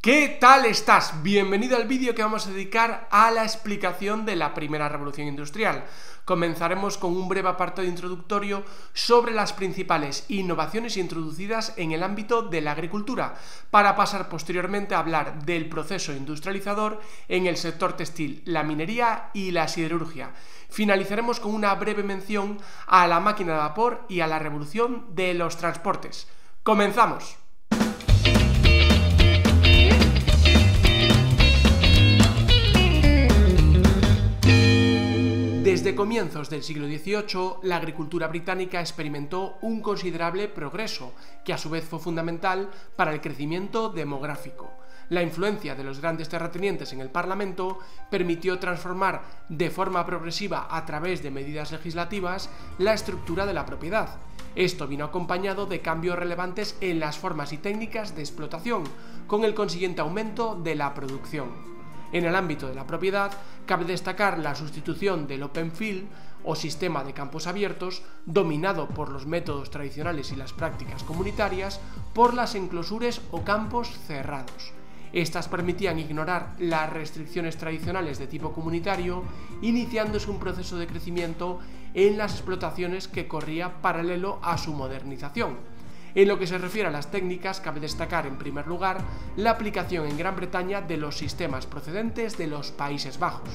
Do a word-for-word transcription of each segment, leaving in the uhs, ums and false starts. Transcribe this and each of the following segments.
¿Qué tal estás? Bienvenido al vídeo que vamos a dedicar a la explicación de la primera revolución industrial. Comenzaremos con un breve apartado introductorio sobre las principales innovaciones introducidas en el ámbito de la agricultura, para pasar posteriormente a hablar del proceso industrializador en el sector textil, la minería y la siderurgia. Finalizaremos con una breve mención a la máquina de vapor y a la revolución de los transportes. ¡Comenzamos! Desde comienzos del siglo dieciocho, la agricultura británica experimentó un considerable progreso, que a su vez fue fundamental para el crecimiento demográfico. La influencia de los grandes terratenientes en el Parlamento permitió transformar de forma progresiva, a través de medidas legislativas, la estructura de la propiedad. Esto vino acompañado de cambios relevantes en las formas y técnicas de explotación, con el consiguiente aumento de la producción. En el ámbito de la propiedad, cabe destacar la sustitución del open field o sistema de campos abiertos, dominado por los métodos tradicionales y las prácticas comunitarias, por las enclosures o campos cerrados. Estas permitían ignorar las restricciones tradicionales de tipo comunitario, iniciándose un proceso de crecimiento en las explotaciones que corría paralelo a su modernización. En lo que se refiere a las técnicas, cabe destacar en primer lugar la aplicación en Gran Bretaña de los sistemas procedentes de los Países Bajos.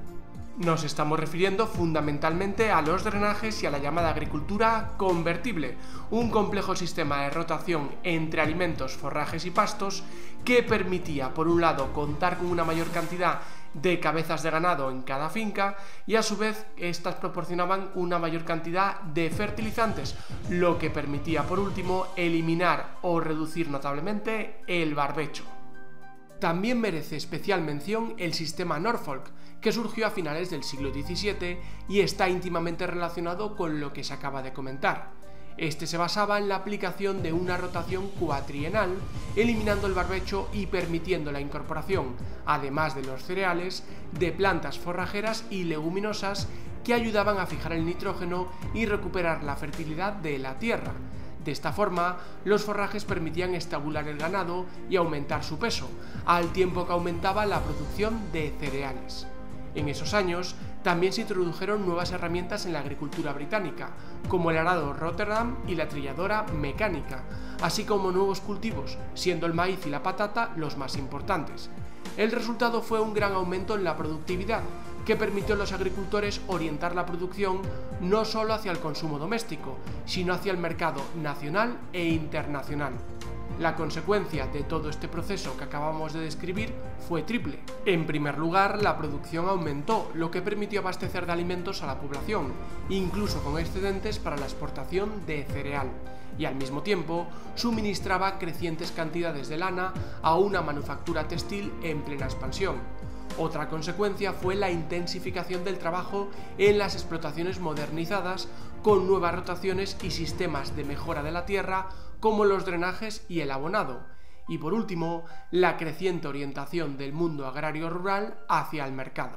Nos estamos refiriendo fundamentalmente a los drenajes y a la llamada agricultura convertible, un complejo sistema de rotación entre alimentos, forrajes y pastos que permitía, por un lado, contar con una mayor cantidad de cabezas de ganado en cada finca, y a su vez estas proporcionaban una mayor cantidad de fertilizantes, lo que permitía por último eliminar o reducir notablemente el barbecho. También merece especial mención el sistema Norfolk, que surgió a finales del siglo diecisiete y está íntimamente relacionado con lo que se acaba de comentar. Este se basaba en la aplicación de una rotación cuatrienal, eliminando el barbecho y permitiendo la incorporación, además de los cereales, de plantas forrajeras y leguminosas que ayudaban a fijar el nitrógeno y recuperar la fertilidad de la tierra. De esta forma, los forrajes permitían estabular el ganado y aumentar su peso, al tiempo que aumentaba la producción de cereales. En esos años, también se introdujeron nuevas herramientas en la agricultura británica, como el arado Rotterdam y la trilladora mecánica, así como nuevos cultivos, siendo el maíz y la patata los más importantes. El resultado fue un gran aumento en la productividad, que permitió a los agricultores orientar la producción no solo hacia el consumo doméstico, sino hacia el mercado nacional e internacional. La consecuencia de todo este proceso que acabamos de describir fue triple. En primer lugar, la producción aumentó, lo que permitió abastecer de alimentos a la población, incluso con excedentes para la exportación de cereal, y al mismo tiempo suministraba crecientes cantidades de lana a una manufactura textil en plena expansión. Otra consecuencia fue la intensificación del trabajo en las explotaciones modernizadas, con nuevas rotaciones y sistemas de mejora de la tierra como los drenajes y el abonado. Y por último, la creciente orientación del mundo agrario rural hacia el mercado.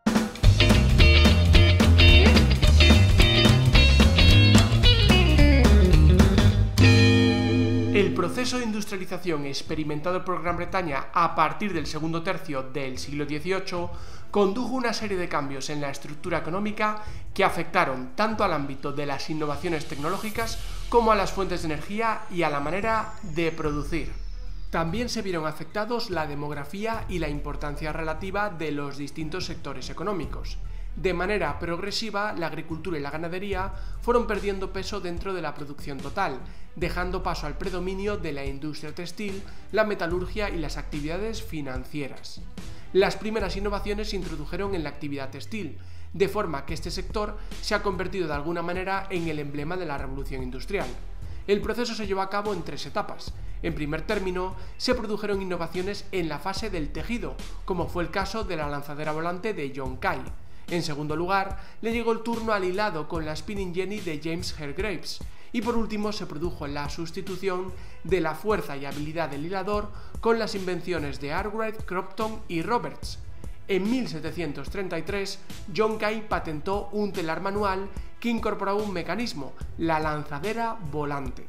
El proceso de industrialización experimentado por Gran Bretaña a partir del segundo tercio del siglo dieciocho condujo una serie de cambios en la estructura económica que afectaron tanto al ámbito de las innovaciones tecnológicas como a las fuentes de energía y a la manera de producir. También se vieron afectados la demografía y la importancia relativa de los distintos sectores económicos. De manera progresiva, la agricultura y la ganadería fueron perdiendo peso dentro de la producción total, dejando paso al predominio de la industria textil, la metalurgia y las actividades financieras. Las primeras innovaciones se introdujeron en la actividad textil, de forma que este sector se ha convertido de alguna manera en el emblema de la revolución industrial. El proceso se llevó a cabo en tres etapas. En primer término, se produjeron innovaciones en la fase del tejido, como fue el caso de la lanzadera volante de John Kay. En segundo lugar, le llegó el turno al hilado con la Spinning Jenny de James Hargreaves, y por último se produjo la sustitución de la fuerza y habilidad del hilador con las invenciones de Arkwright, Crompton y Roberts. En mil setecientos treinta y tres, John Kay patentó un telar manual que incorporaba un mecanismo, la lanzadera volante.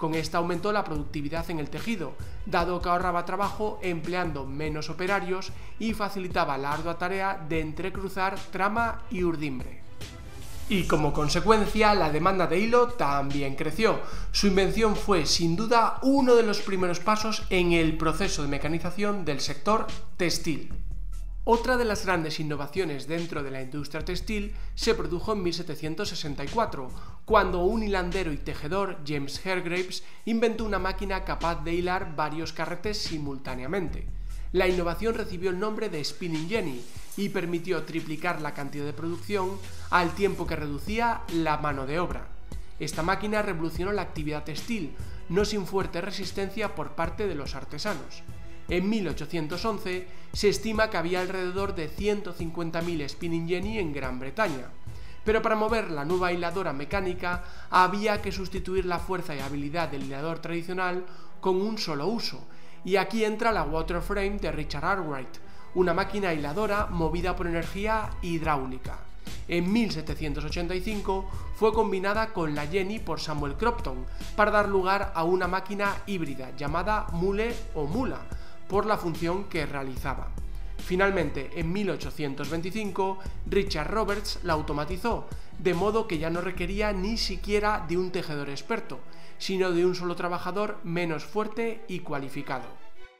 Con esta aumentó la productividad en el tejido, dado que ahorraba trabajo empleando menos operarios y facilitaba la ardua tarea de entrecruzar trama y urdimbre. Y como consecuencia, la demanda de hilo también creció. Su invención fue, sin duda, uno de los primeros pasos en el proceso de mecanización del sector textil. Otra de las grandes innovaciones dentro de la industria textil se produjo en mil setecientos sesenta y cuatro, cuando un hilandero y tejedor, James Hargreaves, inventó una máquina capaz de hilar varios carretes simultáneamente. La innovación recibió el nombre de Spinning Jenny y permitió triplicar la cantidad de producción al tiempo que reducía la mano de obra. Esta máquina revolucionó la actividad textil, no sin fuerte resistencia por parte de los artesanos. En mil ochocientos once se estima que había alrededor de ciento cincuenta mil Spinning Jenny en Gran Bretaña. Pero para mover la nueva hiladora mecánica había que sustituir la fuerza y habilidad del hilador tradicional con un solo uso, y aquí entra la Waterframe de Richard Arkwright, una máquina hiladora movida por energía hidráulica. En mil setecientos ochenta y cinco fue combinada con la Jenny por Samuel Crompton para dar lugar a una máquina híbrida llamada Mule o Mula, por la función que realizaba. Finalmente, en mil ochocientos veinticinco, Richard Roberts la automatizó, de modo que ya no requería ni siquiera de un tejedor experto, sino de un solo trabajador menos fuerte y cualificado.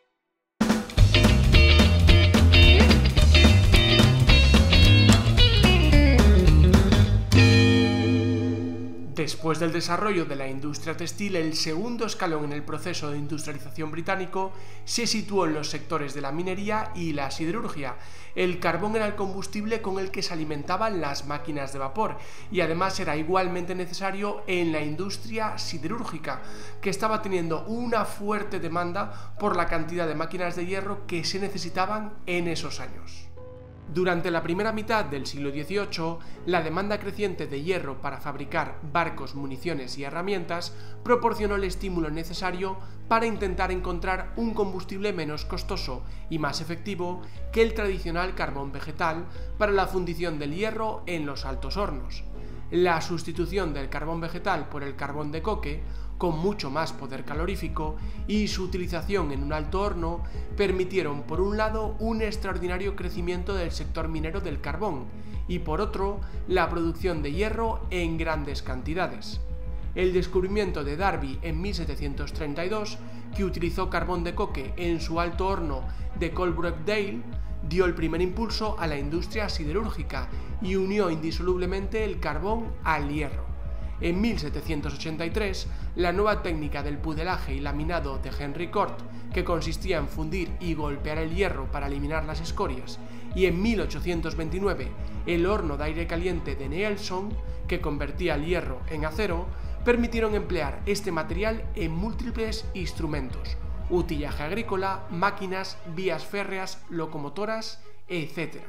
Después del desarrollo de la industria textil, el segundo escalón en el proceso de industrialización británico se situó en los sectores de la minería y la siderurgia. El carbón era el combustible con el que se alimentaban las máquinas de vapor y además era igualmente necesario en la industria siderúrgica, que estaba teniendo una fuerte demanda por la cantidad de máquinas de hierro que se necesitaban en esos años. Durante la primera mitad del siglo dieciocho, la demanda creciente de hierro para fabricar barcos, municiones y herramientas proporcionó el estímulo necesario para intentar encontrar un combustible menos costoso y más efectivo que el tradicional carbón vegetal para la fundición del hierro en los altos hornos. La sustitución del carbón vegetal por el carbón de coque, con mucho más poder calorífico, y su utilización en un alto horno permitieron, por un lado, un extraordinario crecimiento del sector minero del carbón y, por otro, la producción de hierro en grandes cantidades. El descubrimiento de Darby en mil setecientos treinta y dos, que utilizó carbón de coque en su alto horno de Coalbrookdale, dio el primer impulso a la industria siderúrgica y unió indisolublemente el carbón al hierro. En mil setecientos ochenta y tres, la nueva técnica del pudelaje y laminado de Henry Cort, que consistía en fundir y golpear el hierro para eliminar las escorias, y en mil ochocientos veintinueve, el horno de aire caliente de Neilson, que convertía el hierro en acero, permitieron emplear este material en múltiples instrumentos: utillaje agrícola, máquinas, vías férreas, locomotoras, etcétera.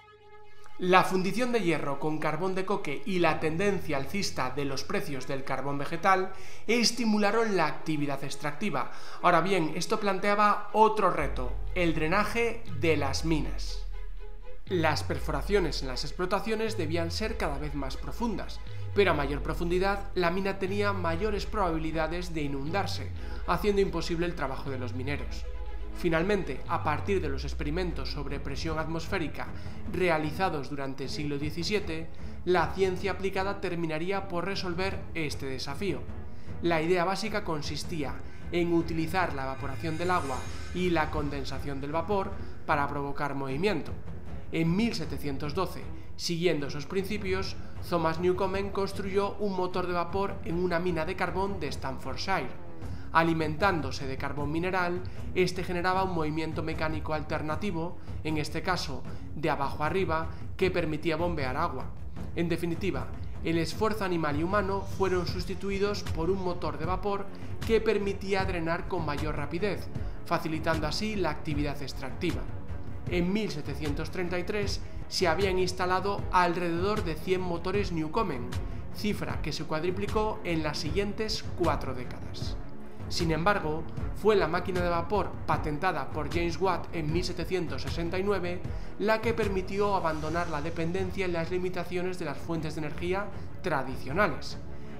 La fundición de hierro con carbón de coque y la tendencia alcista de los precios del carbón vegetal estimularon la actividad extractiva. Ahora bien, esto planteaba otro reto: el drenaje de las minas. Las perforaciones en las explotaciones debían ser cada vez más profundas, pero a mayor profundidad la mina tenía mayores probabilidades de inundarse, haciendo imposible el trabajo de los mineros. Finalmente, a partir de los experimentos sobre presión atmosférica realizados durante el siglo diecisiete, la ciencia aplicada terminaría por resolver este desafío. La idea básica consistía en utilizar la evaporación del agua y la condensación del vapor para provocar movimiento. En mil setecientos doce, siguiendo esos principios, Thomas Newcomen construyó un motor de vapor en una mina de carbón de Staffordshire. Alimentándose de carbón mineral, este generaba un movimiento mecánico alternativo, en este caso de abajo arriba, que permitía bombear agua. En definitiva, el esfuerzo animal y humano fueron sustituidos por un motor de vapor que permitía drenar con mayor rapidez, facilitando así la actividad extractiva. En mil setecientos treinta y tres se habían instalado alrededor de cien motores Newcomen, cifra que se cuadriplicó en las siguientes cuatro décadas. Sin embargo, fue la máquina de vapor patentada por James Watt en mil setecientos sesenta y nueve la que permitió abandonar la dependencia y las limitaciones de las fuentes de energía tradicionales.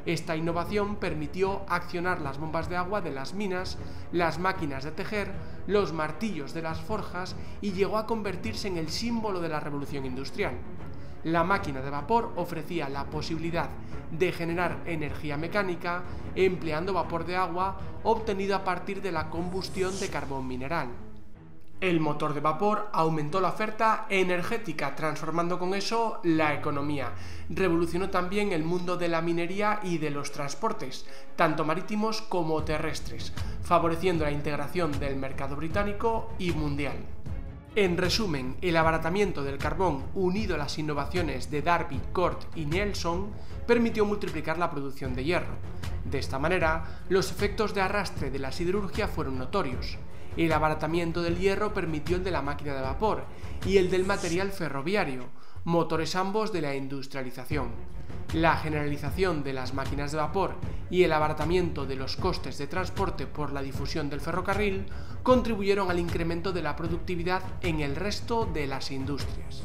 Esta innovación permitió accionar las bombas de agua de las minas, las máquinas de tejer, los martillos de las forjas y llegó a convertirse en el símbolo de la revolución industrial. La máquina de vapor ofrecía la posibilidad de generar energía mecánica empleando vapor de agua obtenido a partir de la combustión de carbón mineral. El motor de vapor aumentó la oferta energética, transformando con eso la economía. Revolucionó también el mundo de la minería y de los transportes, tanto marítimos como terrestres, favoreciendo la integración del mercado británico y mundial. En resumen, el abaratamiento del carbón unido a las innovaciones de Darby, Cort y Nelson permitió multiplicar la producción de hierro. De esta manera, los efectos de arrastre de la siderurgia fueron notorios. El abaratamiento del hierro permitió el de la máquina de vapor y el del material ferroviario, motores ambos de la industrialización. La generalización de las máquinas de vapor y el abaratamiento de los costes de transporte por la difusión del ferrocarril contribuyeron al incremento de la productividad en el resto de las industrias.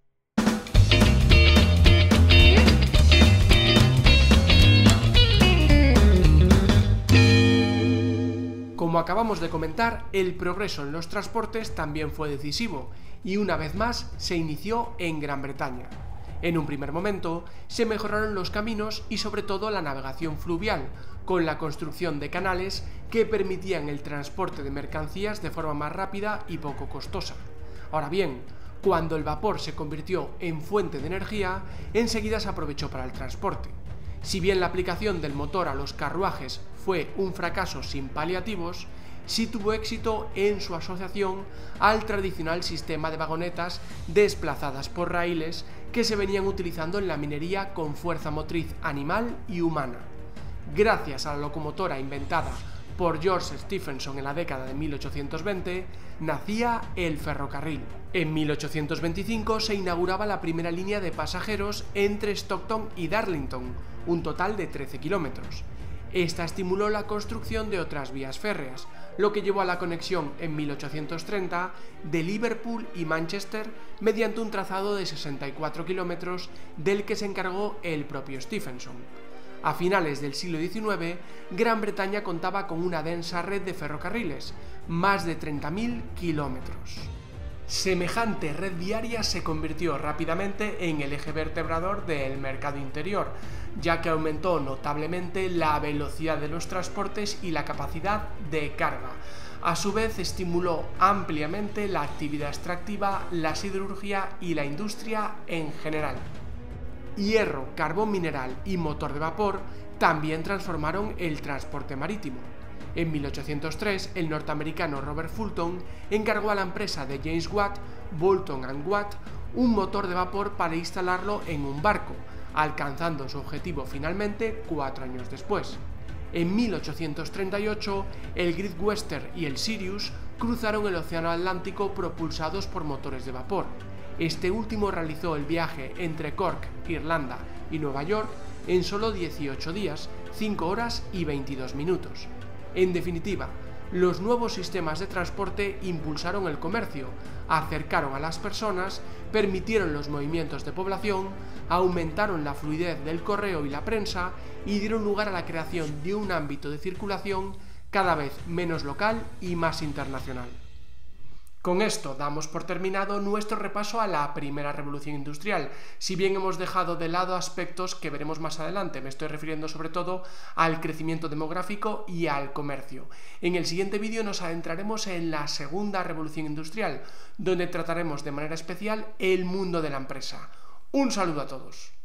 Como acabamos de comentar, el progreso en los transportes también fue decisivo y una vez más se inició en Gran Bretaña. En un primer momento se mejoraron los caminos y sobre todo la navegación fluvial, con la construcción de canales que permitían el transporte de mercancías de forma más rápida y poco costosa. Ahora bien, cuando el vapor se convirtió en fuente de energía, enseguida se aprovechó para el transporte. Si bien la aplicación del motor a los carruajes fue un fracaso sin paliativos, sí tuvo éxito en su asociación al tradicional sistema de vagonetas desplazadas por raíles que se venían utilizando en la minería con fuerza motriz animal y humana. Gracias a la locomotora inventada por George Stephenson en la década de mil ochocientos veinte, nacía el ferrocarril. En mil ochocientos veinticinco se inauguraba la primera línea de pasajeros entre Stockton y Darlington, un total de trece kilómetros. Esta estimuló la construcción de otras vías férreas, lo que llevó a la conexión en mil ochocientos treinta de Liverpool y Manchester mediante un trazado de sesenta y cuatro kilómetros del que se encargó el propio Stephenson. A finales del siglo diecinueve, Gran Bretaña contaba con una densa red de ferrocarriles, más de treinta mil kilómetros. Semejante red viaria se convirtió rápidamente en el eje vertebrador del mercado interior, ya que aumentó notablemente la velocidad de los transportes y la capacidad de carga. A su vez, estimuló ampliamente la actividad extractiva, la siderurgia y la industria en general. Hierro, carbón mineral y motor de vapor también transformaron el transporte marítimo. En mil ochocientos tres, el norteamericano Robert Fulton encargó a la empresa de James Watt, Boulton and Watt, un motor de vapor para instalarlo en un barco, alcanzando su objetivo finalmente cuatro años después. En mil ochocientos treinta y ocho, el Great Western y el Sirius cruzaron el Océano Atlántico propulsados por motores de vapor. Este último realizó el viaje entre Cork, Irlanda y Nueva York en solo dieciocho días, cinco horas y veintidós minutos. En definitiva, los nuevos sistemas de transporte impulsaron el comercio, acercaron a las personas, permitieron los movimientos de población, aumentaron la fluidez del correo y la prensa y dieron lugar a la creación de un ámbito de circulación cada vez menos local y más internacional. Con esto damos por terminado nuestro repaso a la primera revolución industrial, si bien hemos dejado de lado aspectos que veremos más adelante. Me estoy refiriendo sobre todo al crecimiento demográfico y al comercio. En el siguiente vídeo nos adentraremos en la segunda revolución industrial, donde trataremos de manera especial el mundo de la empresa. Un saludo a todos.